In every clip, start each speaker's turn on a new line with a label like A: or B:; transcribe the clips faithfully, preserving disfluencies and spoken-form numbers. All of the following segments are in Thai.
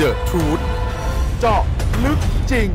A: The Truth เจาะลึกจริง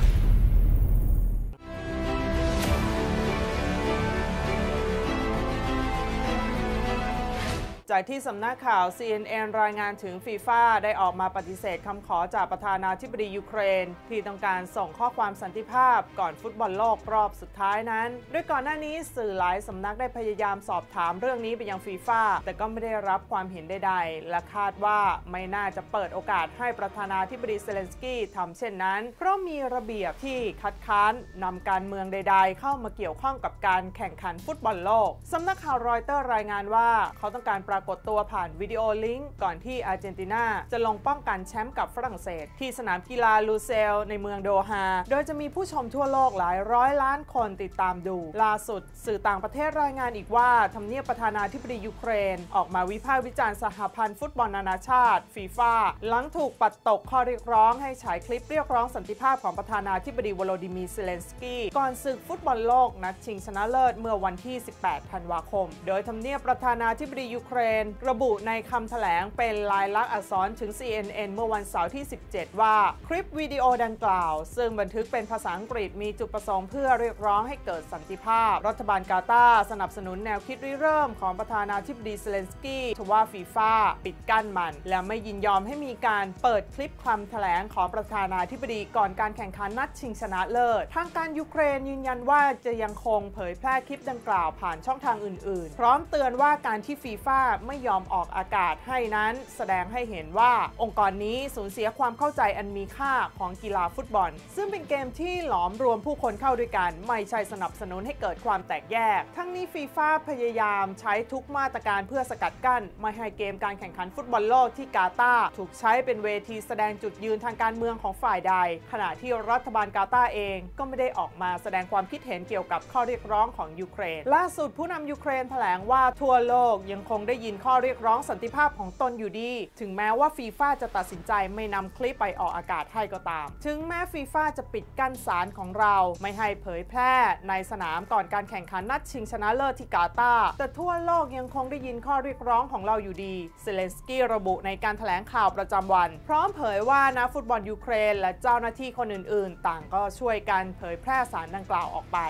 B: จากที่สำนักข่าว ซี เอ็น เอ็น รายงานถึงฟีฟ่าได้ออกมาปฏิเสธคำขอจากประธานาธิบดียูเครนที่ต้องการส่งข้อความสันติภาพก่อนฟุตบอลโลกรอบสุดท้ายนั้นโดยก่อนหน้านี้สื่อหลายสำนักได้พยายามสอบถามเรื่องนี้ไปยังฟีฟ่าแต่ก็ไม่ได้รับความเห็นใดๆและคาดว่าไม่น่าจะเปิดโอกาสให้ประธานาธิบดีเซเลนสกี้ทำเช่นนั้นเพราะมีระเบียบที่คัดค้านนำการเมืองใดๆเข้ามาเกี่ยวข้องกับการแข่งขันฟุตบอลโลกสำนักข่าวรอยเตอร์รายงานว่าเขาต้องการปรากฏตัวผ่านวิดีโอลิงก์ก่อนที่อาร์เจนตินาจะลงป้องกันแชมป์กับฝรั่งเศสที่สนามกีฬาลูเซลในเมืองโดฮาโดยจะมีผู้ชมทั่วโลกหลายร้อยล้านคนติดตามดูล่าสุดสื่อต่างประเทศรายงานอีกว่าทำเนียบประธานาธิบดียูเครนออกมาวิพากษ์วิจารณ์สหพันธ์ฟุตบอลนานาชาติฟีฟ่าหลังถูกปัดตกข้อเรียกร้องให้ฉายคลิปเรียกร้องสันติภาพของประธานาธิบดีวโลดิมีร์เซเลนสกี้ก่อนศึกฟุตบอลโลกนัดชิงชนะเลิศเมื่อวันที่สิบแปดธันวาคมโดยทำเนียบประธานาธิบดียูเครนระบุในคำแถลงเป็นลายลักษณ์อักษรถึง ซี เอ็น เอ็น เมื่อวันเสาร์ที่สิบเจ็ดว่าคลิปวิดีโอดังกล่าวซึ่งบันทึกเป็นภาษาอังกฤษมีจุดประสงค์เพื่อเรียกร้องให้เกิดสันติภาพรัฐบาลกาตาร์สนับสนุนแนวคิดริเริ่มของประธานาธิบดีเซเลนสกี้ทว่าฟีฟ่าปิดกั้นมันและไม่ยินยอมให้มีการเปิดคลิปคำแถลงของประธานาธิบดีก่อนการแข่งขันนัดชิงชนะเลิศทางการยูเครนยืนยันว่าจะยังคงเผยแพร่คลิปดังกล่าวผ่านช่องทางอื่นๆพร้อมเตือนว่าการที่ฟีฟ่าไม่ยอมออกอากาศให้นั้นแสดงให้เห็นว่าองค์กรนี้สูญเสียความเข้าใจอันมีค่าของกีฬาฟุตบอลซึ่งเป็นเกมที่หลอมรวมผู้คนเข้าด้วยกันไม่ใช่สนับสนุนให้เกิดความแตกแยกทั้งนี้ฟีฟ่าพยายามใช้ทุกมาตรการเพื่อสกัดกั้นไม่ให้เกมการแข่งขันฟุตบอลโลกที่กาตาร์ถูกใช้เป็นเวทีแสดงจุดยืนทางการเมืองของฝ่ายใดขณะที่รัฐบาลกาตาร์เองก็ไม่ได้ออกมาแสดงความคิดเห็นเกี่ยวกับข้อเรียกร้องของยูเครนล่าสุดผู้นำยูเครนแถลงว่าทั่วโลกยังคงได้ยินข้อเรียกร้องสันติภาพของตนอยู่ดีถึงแม้ว่าฟีฟ่าจะตัดสินใจไม่นำคลิปไปออกอากาศให้ก็ตามถึงแม้ฟีฟ่าจะปิดกั้นสารของเราไม่ให้เผยแพร่ในสนามก่อนการแข่งขันนัดชิงชนะเลิศที่กาตาร์แต่ทั่วโลกยังคงได้ยินข้อเรียกร้องของเราอยู่ดีเซเลนสกี้ระบุในการแถลงข่าวประจำวันพร้อมเผยว่านักฟุตบอลยูเครนและเจ้าหน้าที่คนอื่นๆต่างก็ช่วยกันเผยแพร่สารดังกล่าวออกไป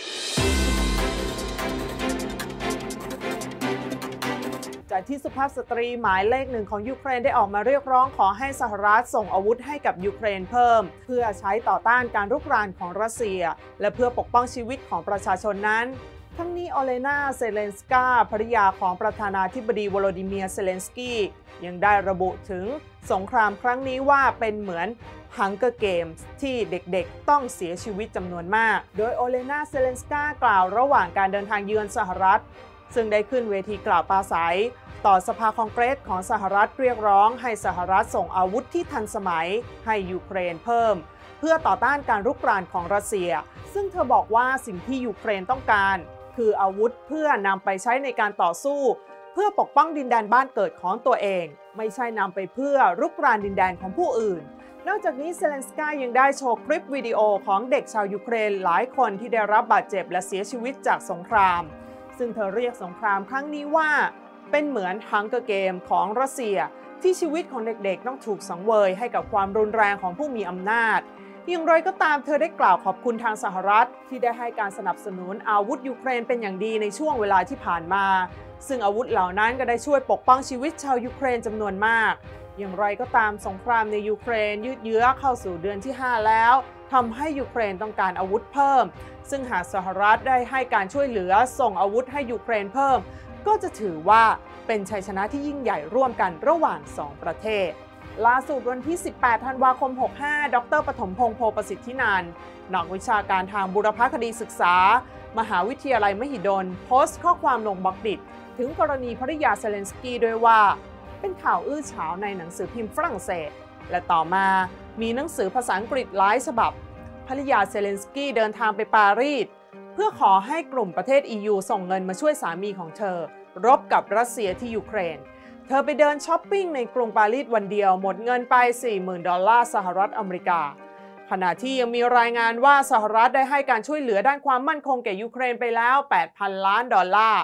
B: จากที่สุภาพสตรีหมายเลขหนึ่งของยูเครนได้ออกมาเรียกร้องขอให้สหรัฐส่งอาวุธให้กับยูเครนเพิ่มเพื่อใช้ต่อต้านการรุกรานของรัสเซียและเพื่อปกป้องชีวิตของประชาชนนั้นทั้งนี้โอเลนาเซเลนสกาภริยาของประธานาธิบดีวโลดิเมียร์เซเลนสกี้ยังได้ระบุถึงสงครามครั้งนี้ว่าเป็นเหมือนHunger Games ที่เด็กๆต้องเสียชีวิตจำนวนมากโดยโอเลนาเซเลนสกากล่าวระหว่างการเดินทางเยือนสหรัฐซึ่งได้ขึ้นเวทีกล่าวปราศัยต่อสภาคองเกรสของสหรัฐเรียกร้องให้สหรัฐส่งอาวุธที่ทันสมัยให้ยูเครนเพิ่มเพื่อต่อต้านการรุกรานของรัสเซียซึ่งเธอบอกว่าสิ่งที่ยูเครนต้องการคืออาวุธเพื่อนำไปใช้ในการต่อสู้เพื่อปกป้องดินแดนบ้านเกิดของตัวเองไม่ใช่นำไปเพื่อรุกรานดินแดนของผู้อื่นนอกจากนี้เซเลนสกายังได้โชว์คลิปวิดีโอของเด็กชาวยูเครนหลายคนที่ได้รับบาดเจ็บและเสียชีวิตจากสงครามซึ่งเธอเรียกสงครามครั้งนี้ว่าเป็นเหมือน Hunger Game ของรัสเซียที่ชีวิตของเด็กๆต้องถูกสังเวยให้กับความรุนแรงของผู้มีอำนาจอย่างไรก็ตามเธอได้กล่าวขอบคุณทางสหรัฐที่ได้ให้การสนับสนุนอาวุธยูเครนเป็นอย่างดีในช่วงเวลาที่ผ่านมาซึ่งอาวุธเหล่านั้นก็ได้ช่วยปกป้องชีวิตชาวยูเครนจำนวนมากอย่างไรก็ตามสงครามในยูเครนยืดเยื้อเข้าสู่เดือนที่ห้าแล้วทำให้ยูเครนต้องการอาวุธเพิ่มซึ่งหากสหรัฐได้ให้การช่วยเหลือส่งอาวุธให้ยูเครนเพิ่มก็จะถือว่าเป็นชัยชนะที่ยิ่งใหญ่ร่วมกันระหว่างสองประเทศล่าสุดวันที่สิบแปดธันวาคมหกห้าดร.ปฐมพงษ์โพประสิทธินันท์นักวิชาการทางบูรพคดีศึกษามหาวิทยาลัยมหิดลโพสต์ข้อความลงบล็อกดิถึงกรณีภริยาเซเลนสกี้ด้วยว่าเป็นข่าวอื้อฉาวในหนังสือพิมพ์ฝรั่งเศสและต่อมามีหนังสือภาษาอังกฤษหลายฉบับภริยาเซเลนสกี้เดินทางไปปารีสเพื่อขอให้กลุ่มประเทศ อี ยู ส่งเงินมาช่วยสามีของเธอรบกับรัสเซียที่ยูเครนเธอไปเดินช้อปปิ้งในกรุงปารีสวันเดียวหมดเงินไป สี่หมื่น ดอลลาร์สหรัฐอเมริกาขณะที่ยังมีรายงานว่าสหรัฐได้ให้การช่วยเหลือด้านความมั่นคงแก่ยูเครนไปแล้ว แปดพัน ล้านดอลลาร์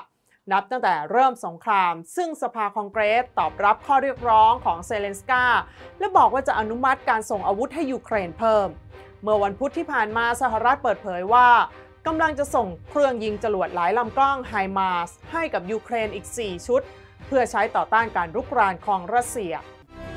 B: นับตั้งแต่เริ่มสงครามซึ่งสภาคองเกรสตอบรับข้อเรียกร้องของเซเลนสกาและบอกว่าจะอนุมัติการส่งอาวุธให้ยูเครนเพิ่มเมื่อวันพุธที่ผ่านมาสหรัฐเปิดเผยว่ากำลังจะส่งเครื่องยิงจรวดหลายลำกล้องไฮมาร์สให้กับยูเครนอีกสี่ชุดเพื่อใช้ต่อต้านการรุกรานของรัสเซีย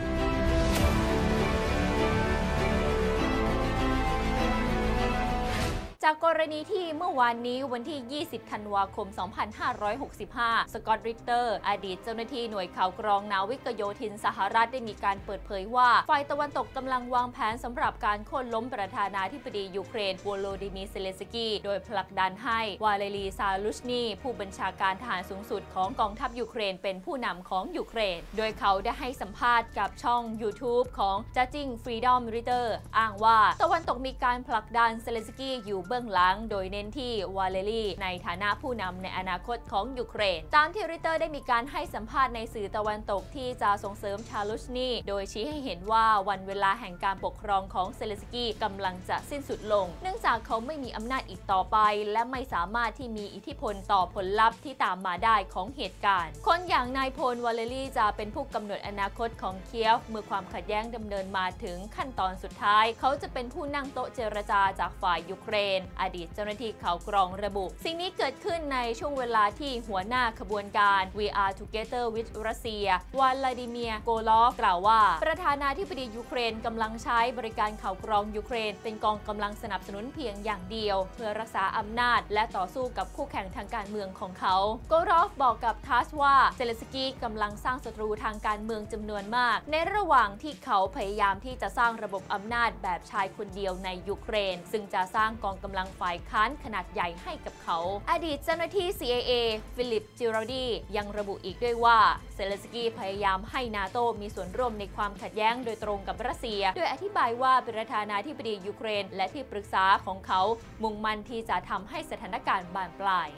C: จากกรณีที่เมื่อวานนี้วันที่ ยี่สิบ ธันวาคม สองพันห้าร้อยหกสิบห้า สกอตต์ ริกเตอร์ อดีตเจ้าหน้าที่หน่วยข่าวกรองนาวิกโยธินสหรัฐได้มีการเปิดเผยว่าฝ่ายตะวันตกกำลังวางแผนสำหรับการโค่นล้มประธานาธิบดียูเครนโวโลดิมีร์ เซเลนสกี้โดยผลักดันให้วาเลรี ซาลุชนีผู้บัญชาการทหารสูงสุดของกองทัพยูเครนเป็นผู้นำของยูเครนโดยเขาได้ให้สัมภาษณ์กับช่อง ยูทูบ ของ Judging Freedom Reader อ้างว่าตะวันตกมีการผลักดันเซเลนสกี้อยู่เบื้องหลังโดยเน้นที่วาเลรีในฐานะผู้นำในอนาคตของยูเครนตามที่ริเตอร์ได้มีการให้สัมภาษณ์ในสื่อตะวันตกที่จะส่งเสริมชาลุชนีโดยชี้ให้เห็นว่าวันเวลาแห่งการปกครองของเซเลนสกี้กำลังจะสิ้นสุดลงเนื่องจากเขาไม่มีอำนาจอีกต่อไปและไม่สามารถที่มีอิทธิพลต่อผลลัพธ์ที่ตามมาได้ของเหตุการณ์คนอย่างนายพลวาเลรีจะเป็นผู้กำหนดอนาคตของเคียฟเมื่อความขัดแย้งดำเนินมาถึงขั้นตอนสุดท้ายเขาจะเป็นผู้นั่งโต๊ะเจรจาจากฝ่ายยูเครนอดีตเจ้าหน้าที่ข่าวกรองระบุสิ่งนี้เกิดขึ้นในช่วงเวลาที่หัวหน้าขบวนการ We Are Together with Russia วลาดิเมียร์ โกลอฟกล่าวว่าประธานาธิบดียูเครนกำลังใช้บริการข่าวกรองยูเครนเป็นกองกำลังสนับสนุนเพียงอย่างเดียวเพื่อรักษาอำนาจและต่อสู้กับคู่แข่งทางการเมืองของเขาโกลอฟบอกกับทัสว่าเซเลนสกี้กำลังสร้างศัตรูทางการเมืองจำนวนมากในระหว่างที่เขาพยายามที่จะสร้างระบบอำนาจแบบชายคนเดียวในยูเครนซึ่งจะสร้างกองกำลังฝ่ายค้านขนาดใหญ่ให้กับเขาอดีตเจ้าหน้าที่ ซี ไอ เอ ฟิลิป จิราดียังระบุอีกด้วยว่าเซเลนสกี้พยายามให้นาโตมีส่วนร่วมในความขัดแย้งโดยตรงกับรัสเซียโดยอธิบายว่าประธานาธิบดียูเครนและที่ปรึกษาของเขามุ่งมั่นที่จะทำให้สถานการณ์บานปลาย